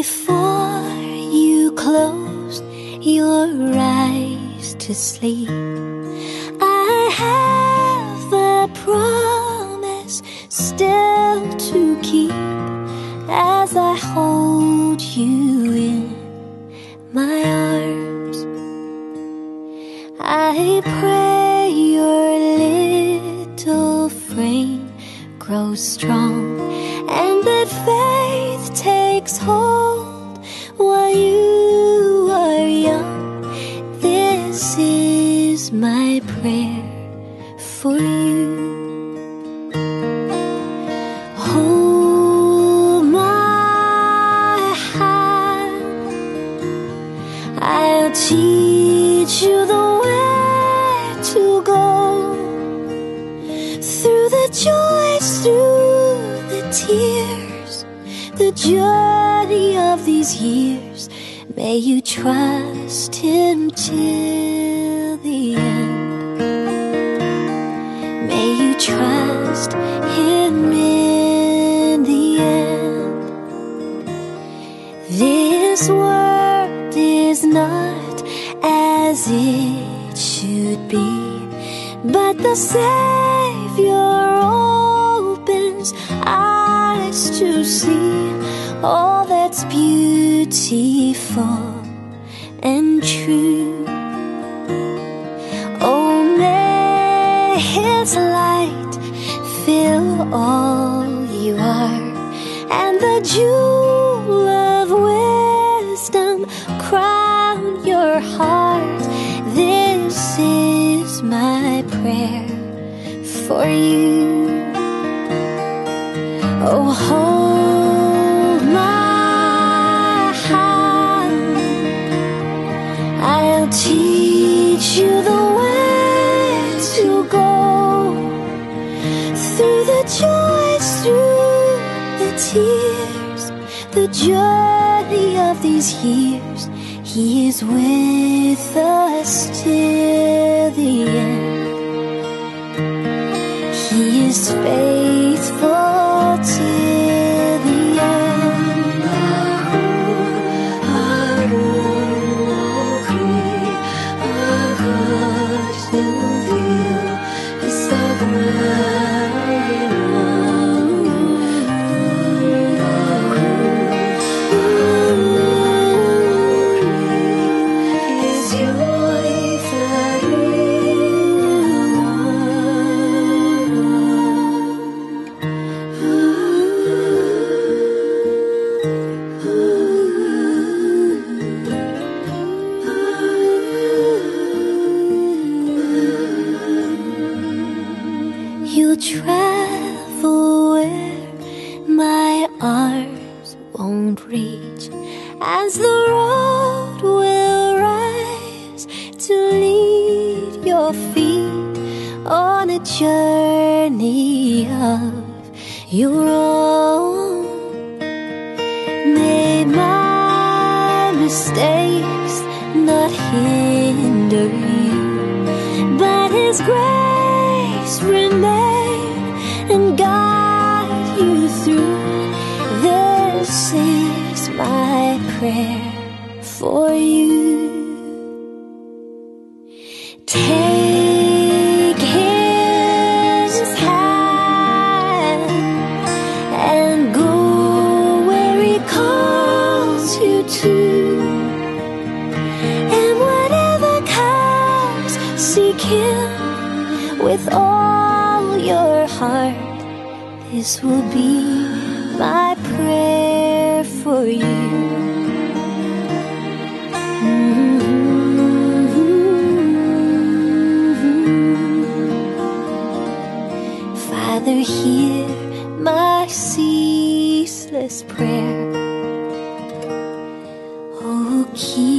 Before you closed your eyes to sleep, I have a promise still to keep as I hold you in my arms. I pray your little frame grows strong and that faith takes hold while you are young. This is my prayer for you. Hold my hand, I'll teach you the way to go, through the joys, through the tears, the journey of these years. May you trust Him till the end. May you trust Him in the end. This world is not as it should be, but the Savior opens eyes to see all that's beautiful and true. Oh, may His light fill all you are, and the jewel of wisdom crown your heart. This is my prayer for you. Oh, hold my hand, I'll teach you the way to go, through the joys, through the tears, the journey of these years. He is with us till the end. He is faithful till the end. You'll travel where my arms won't reach, as the road will rise to lead your feet on a journey of your own. May my mistakes not hinder you, but His grace remain and guide you through. This is my prayer for you. Take His hand and go where He calls you to, and whatever comes, seek Him with all your heart. This will be my prayer for you. Father, hear my ceaseless prayer. Oh, keep